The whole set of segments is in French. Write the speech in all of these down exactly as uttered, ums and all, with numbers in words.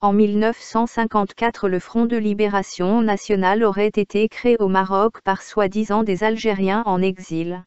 En mille neuf cent cinquante-quatre, le Front de libération nationale aurait été créé au Maroc par soi-disant des Algériens en exil.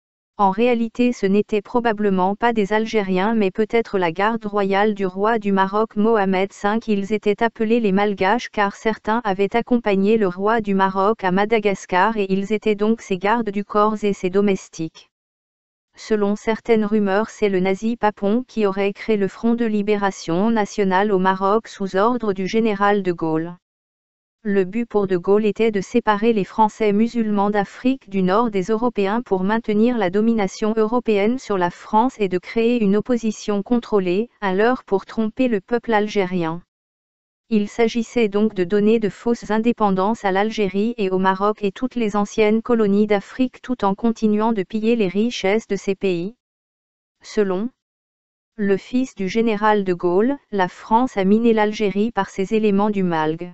En réalité, ce n'étaient probablement pas des Algériens mais peut-être la garde royale du roi du Maroc Mohamed cinq. Ils étaient appelés les Malgaches car certains avaient accompagné le roi du Maroc à Madagascar et ils étaient donc ses gardes du corps et ses domestiques. Selon certaines rumeurs, c'est le nazi Papon qui aurait créé le Front de libération nationale au Maroc sous ordre du général de Gaulle. Le but pour de Gaulle était de séparer les Français musulmans d'Afrique du Nord des Européens pour maintenir la domination européenne sur la France et de créer une opposition contrôlée, un leurre pour tromper le peuple algérien. Il s'agissait donc de donner de fausses indépendances à l'Algérie et au Maroc et toutes les anciennes colonies d'Afrique tout en continuant de piller les richesses de ces pays. Selon le fils du général de Gaulle, la France a miné l'Algérie par ses éléments du Malg.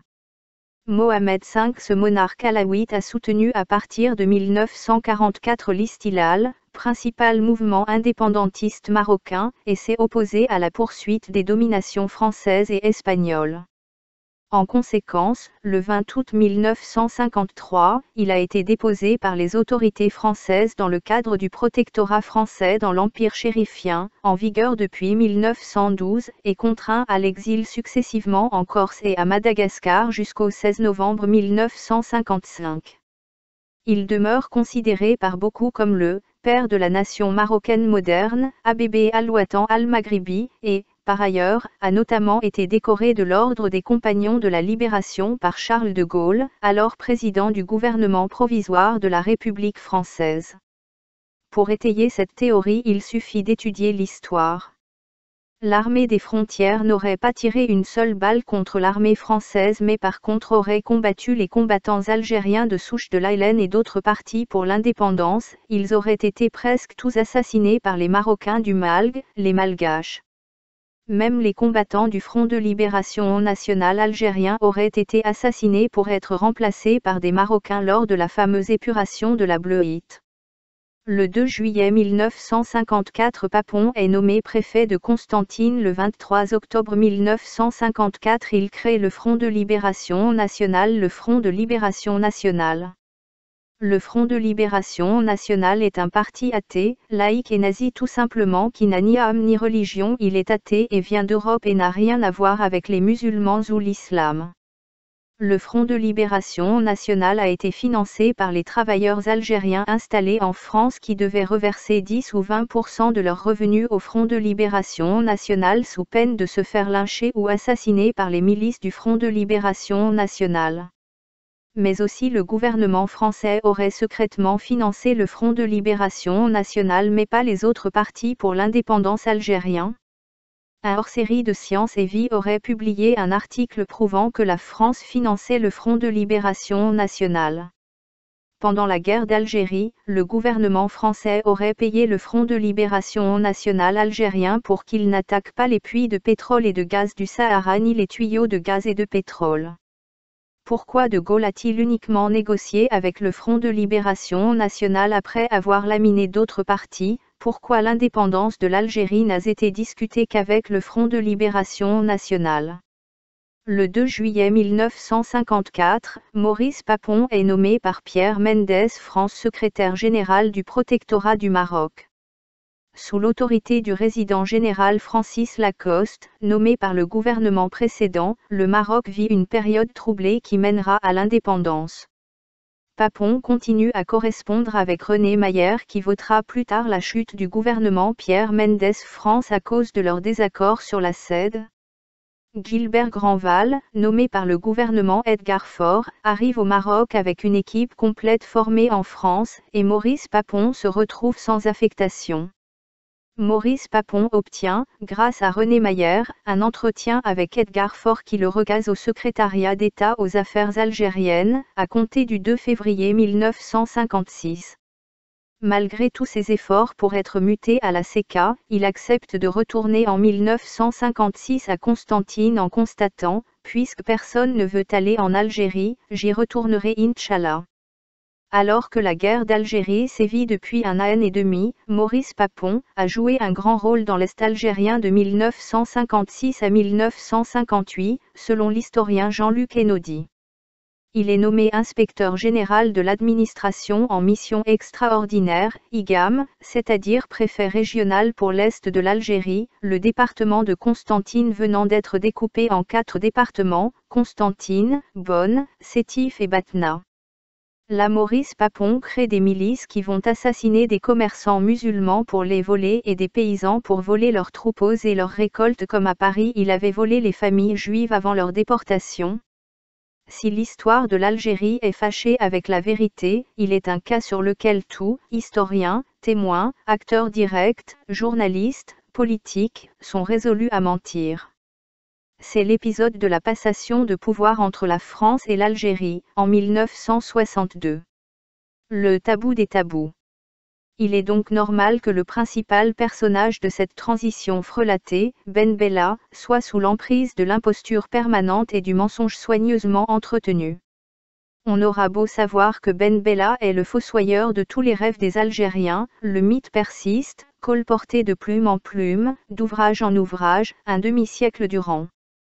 Mohamed cinq, ce monarque alawite, a soutenu à partir de mille neuf cent quarante-quatre l'Istilal, principal mouvement indépendantiste marocain, et s'est opposé à la poursuite des dominations françaises et espagnoles. En conséquence, le vingt août mille neuf cent cinquante-trois, il a été déposé par les autorités françaises dans le cadre du protectorat français dans l'Empire chérifien, en vigueur depuis mille neuf cent douze, et contraint à l'exil successivement en Corse et à Madagascar jusqu'au seize novembre mille neuf cent cinquante-cinq. Il demeure considéré par beaucoup comme le « père de la nation marocaine moderne », Abébé Al-Ouatan Al-Maghribi, et, par ailleurs, a notamment été décoré de l'Ordre des Compagnons de la Libération par Charles de Gaulle, alors président du gouvernement provisoire de la République française. Pour étayer cette théorie, il suffit d'étudier l'histoire. L'armée des frontières n'aurait pas tiré une seule balle contre l'armée française mais par contre aurait combattu les combattants algériens de souche de l'Aïlen et d'autres partis pour l'indépendance. Ils auraient été presque tous assassinés par les Marocains du Malg, les Malgaches. Même les combattants du Front de libération nationale algérien auraient été assassinés pour être remplacés par des Marocains lors de la fameuse épuration de la Bleuite. Le deux juillet mille neuf cent cinquante-quatre, Papon est nommé préfet de Constantine. Le vingt-trois octobre mille neuf cent cinquante-quatre, il crée le Front de libération nationale. Le Front de libération nationale. Le Front de libération nationale est un parti athée, laïque et nazi tout simplement qui n'a ni âme ni religion. Il est athée et vient d'Europe et n'a rien à voir avec les musulmans ou l'islam. Le Front de libération nationale a été financé par les travailleurs algériens installés en France qui devaient reverser dix ou vingt pour cent de leurs revenus au Front de libération nationale sous peine de se faire lyncher ou assassiner par les milices du Front de libération nationale. Mais aussi le gouvernement français aurait secrètement financé le Front de libération nationale mais pas les autres partis pour l'indépendance algérien. Un hors-série de Science et Vie aurait publié un article prouvant que la France finançait le Front de libération nationale. Pendant la guerre d'Algérie, le gouvernement français aurait payé le Front de libération nationale algérien pour qu'il n'attaque pas les puits de pétrole et de gaz du Sahara ni les tuyaux de gaz et de pétrole. Pourquoi de Gaulle a-t-il uniquement négocié avec le Front de libération nationale après avoir laminé d'autres partis? Pourquoi l'indépendance de l'Algérie n'a été discutée qu'avec le Front de libération nationale? Le deux juillet mille neuf cent cinquante-quatre, Maurice Papon est nommé par Pierre Mendès France secrétaire général du protectorat du Maroc. Sous l'autorité du résident général Francis Lacoste, nommé par le gouvernement précédent, le Maroc vit une période troublée qui mènera à l'indépendance. Papon continue à correspondre avec René Mayer qui votera plus tard la chute du gouvernement Pierre Mendès France à cause de leur désaccord sur la C E D. Gilbert Grandval, nommé par le gouvernement Edgar Faure, arrive au Maroc avec une équipe complète formée en France, et Maurice Papon se retrouve sans affectation. Maurice Papon obtient, grâce à René Mayer, un entretien avec Edgar Faure qui le recase au secrétariat d'État aux affaires algériennes, à compter du deux février mille neuf cent cinquante-six. Malgré tous ses efforts pour être muté à la C K, il accepte de retourner en mille neuf cent cinquante-six à Constantine en constatant « Puisque personne ne veut aller en Algérie, j'y retournerai Inch'Allah ». Alors que la guerre d'Algérie sévit depuis un an et demi, Maurice Papon a joué un grand rôle dans l'Est algérien de mille neuf cent cinquante-six à mille neuf cent cinquante-huit, selon l'historien Jean-Luc Einaudi. Il est nommé inspecteur général de l'administration en mission extraordinaire, I G A M, c'est-à-dire préfet régional pour l'Est de l'Algérie, le département de Constantine venant d'être découpé en quatre départements, Constantine, Bonne, Sétif et Batna. Là Maurice Papon crée des milices qui vont assassiner des commerçants musulmans pour les voler et des paysans pour voler leurs troupeaux et leurs récoltes comme à Paris il avait volé les familles juives avant leur déportation. Si l'histoire de l'Algérie est fâchée avec la vérité, il est un cas sur lequel tout, historiens, témoins, acteurs directs, journalistes, politiques, sont résolus à mentir. C'est l'épisode de la passation de pouvoir entre la France et l'Algérie, en mille neuf cent soixante-deux. Le tabou des tabous. Il est donc normal que le principal personnage de cette transition frelatée, Ben Bella, soit sous l'emprise de l'imposture permanente et du mensonge soigneusement entretenu. On aura beau savoir que Ben Bella est le fossoyeur de tous les rêves des Algériens, le mythe persiste, colporté de plume en plume, d'ouvrage en ouvrage, un demi-siècle durant.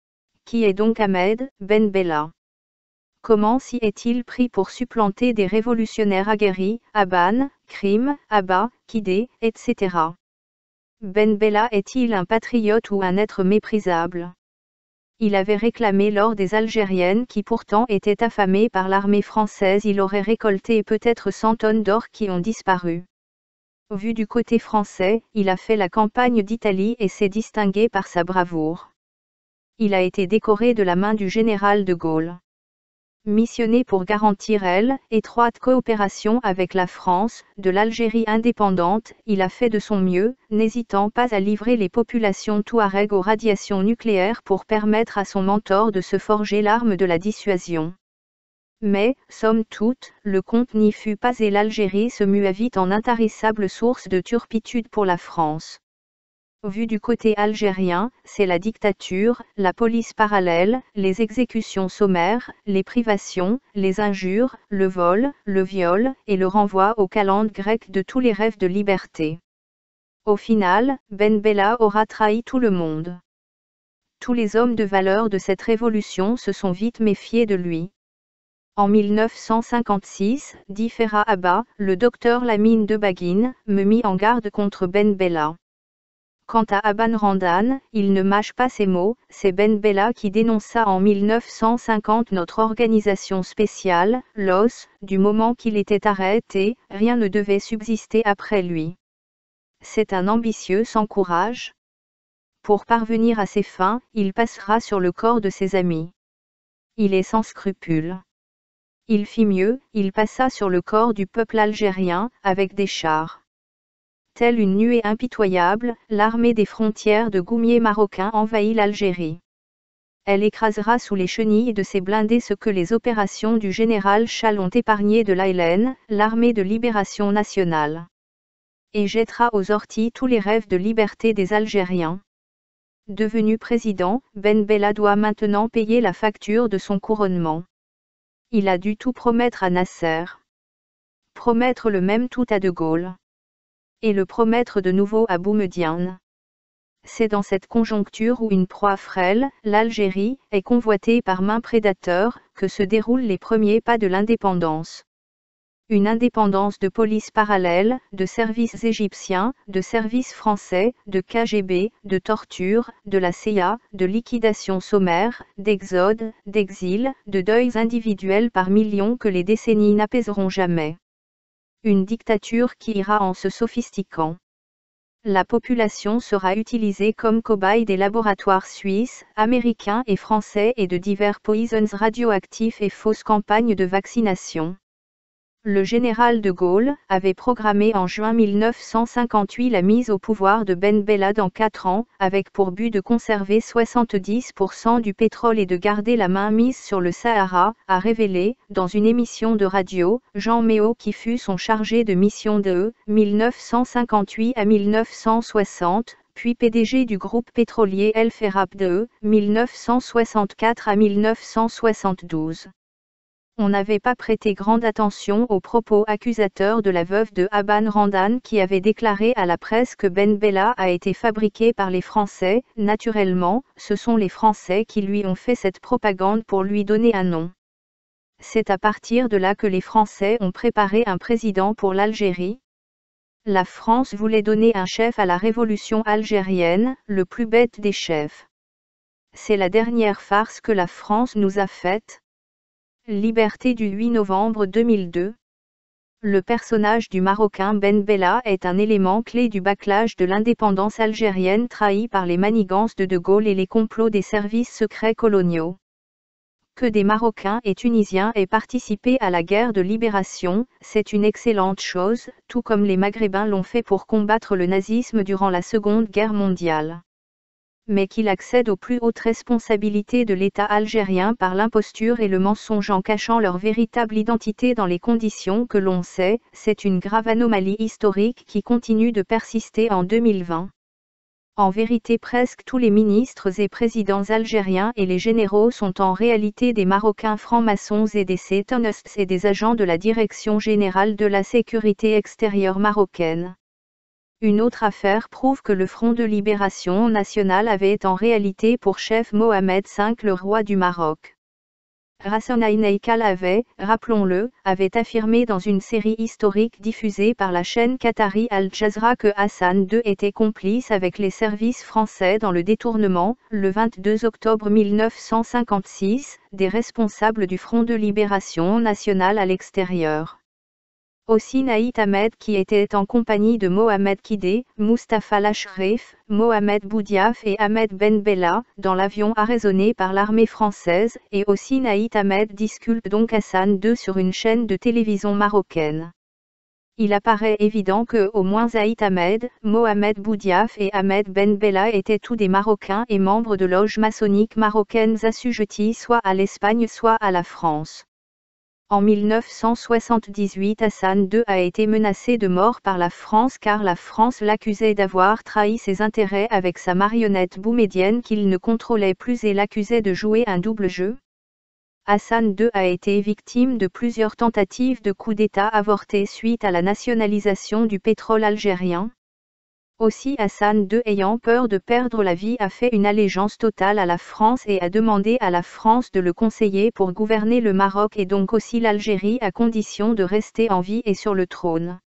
Qui est donc Ahmed Ben Bella? Comment s'y est-il pris pour supplanter des révolutionnaires aguerris, Aban, Krim, Abba, Kidé, et cetera. Ben Bella est-il un patriote ou un être méprisable? Il avait réclamé l'or des Algériennes qui pourtant étaient affamées par l'armée française. Il aurait récolté peut-être cent tonnes d'or qui ont disparu. Vu du côté français, il a fait la campagne d'Italie et s'est distingué par sa bravoure. Il a été décoré de la main du général de Gaulle. Missionné pour garantir elle, étroite coopération avec la France, de l'Algérie indépendante, il a fait de son mieux, n'hésitant pas à livrer les populations touareg aux radiations nucléaires pour permettre à son mentor de se forger l'arme de la dissuasion. Mais, somme toute, le compte n'y fut pas et l'Algérie se mua vite en intarissable source de turpitude pour la France. Vu du côté algérien, c'est la dictature, la police parallèle, les exécutions sommaires, les privations, les injures, le vol, le viol, et le renvoi aux calendes grecques de tous les rêves de liberté. Au final, Ben Bella aura trahi tout le monde. Tous les hommes de valeur de cette révolution se sont vite méfiés de lui. En mille neuf cent cinquante-six, dit Ferhat Abba, le docteur Lamine de Baguine, me mit en garde contre Ben Bella. Quant à Aban Randan, il ne mâche pas ses mots, c'est Ben Bella qui dénonça en mille neuf cent cinquante notre organisation spéciale, l'O S, du moment qu'il était arrêté, rien ne devait subsister après lui. C'est un ambitieux sans courage. Pour parvenir à ses fins, il passera sur le corps de ses amis. Il est sans scrupules. Il fit mieux, il passa sur le corps du peuple algérien, avec des chars. Telle une nuée impitoyable, l'armée des frontières de goumiers marocains envahit l'Algérie. Elle écrasera sous les chenilles de ses blindés ce que les opérations du général Chal ont épargné de l'A L N, l'armée de libération nationale. Et jettera aux orties tous les rêves de liberté des Algériens. Devenu président, Ben Bella doit maintenant payer la facture de son couronnement. Il a dû tout promettre à Nasser. Promettre le même tout à De Gaulle. Et le promettre de nouveau à Boumedienne. C'est dans cette conjoncture où une proie frêle, l'Algérie, est convoitée par main prédateur, que se déroulent les premiers pas de l'indépendance. Une indépendance de police parallèle, de services égyptiens, de services français, de K G B, de torture, de la C I A, de liquidation sommaire, d'exode, d'exil, de deuils individuels par millions que les décennies n'apaiseront jamais. Une dictature qui ira en se sophistiquant. La population sera utilisée comme cobaye des laboratoires suisses, américains et français et de divers poisons radioactifs et fausses campagnes de vaccination. Le général de Gaulle avait programmé en juin mille neuf cent cinquante-huit la mise au pouvoir de Ben Bella dans quatre ans, avec pour but de conserver soixante-dix pour cent du pétrole et de garder la main mise sur le Sahara, a révélé, dans une émission de radio, Jean Méot qui fut son chargé de mission de mille neuf cent cinquante-huit à mille neuf cent soixante, puis P D G du groupe pétrolier El Ferrap de mille neuf cent soixante-quatre à mille neuf cent soixante-douze. On n'avait pas prêté grande attention aux propos accusateurs de la veuve de Aban Randan qui avait déclaré à la presse que Ben Bella a été fabriqué par les Français. Naturellement, ce sont les Français qui lui ont fait cette propagande pour lui donner un nom. C'est à partir de là que les Français ont préparé un président pour l'Algérie. La France voulait donner un chef à la révolution algérienne, le plus bête des chefs. C'est la dernière farce que la France nous a faite. Liberté du huit novembre deux mille deux. Le personnage du Marocain Ben Bella est un élément clé du bâclage de l'indépendance algérienne trahi par les manigances de De Gaulle et les complots des services secrets coloniaux. Que des Marocains et Tunisiens aient participé à la guerre de libération, c'est une excellente chose, tout comme les Maghrébins l'ont fait pour combattre le nazisme durant la Seconde Guerre mondiale. Mais qu'il accède aux plus hautes responsabilités de l'État algérien par l'imposture et le mensonge en cachant leur véritable identité dans les conditions que l'on sait, c'est une grave anomalie historique qui continue de persister en deux mille vingt. En vérité, presque tous les ministres et présidents algériens et les généraux sont en réalité des Marocains francs-maçons et des sétonistes et des agents de la Direction générale de la sécurité extérieure marocaine. Une autre affaire prouve que le Front de libération nationale avait en réalité pour chef Mohamed cinq, le roi du Maroc. Hassan Haïneikal avait, rappelons-le, avait affirmé dans une série historique diffusée par la chaîne qatari Al Jazeera que Hassan deux était complice avec les services français dans le détournement, le vingt-deux octobre mille neuf cent cinquante-six, des responsables du Front de libération nationale à l'extérieur. Aussi Naït Ahmed qui était en compagnie de Mohamed Kidé, Mustapha Lachrif, Mohamed Boudiaf et Ahmed Ben Bella, dans l'avion arraisonné par l'armée française, et aussi Naït Ahmed disculpe donc Hassan deux sur une chaîne de télévision marocaine. Il apparaît évident que au moins Zaït Ahmed, Mohamed Boudiaf et Ahmed Ben Bella étaient tous des Marocains et membres de loges maçonniques marocaines assujetties soit à l'Espagne soit à la France. En mille neuf cent soixante-dix-huit, Hassan deux a été menacé de mort par la France car la France l'accusait d'avoir trahi ses intérêts avec sa marionnette boumédienne qu'il ne contrôlait plus et l'accusait de jouer un double jeu. Hassan deux a été victime de plusieurs tentatives de coup d'État avortées suite à la nationalisation du pétrole algérien. Aussi Hassan deux ayant peur de perdre la vie a fait une allégeance totale à la France et a demandé à la France de le conseiller pour gouverner le Maroc et donc aussi l'Algérie à condition de rester en vie et sur le trône.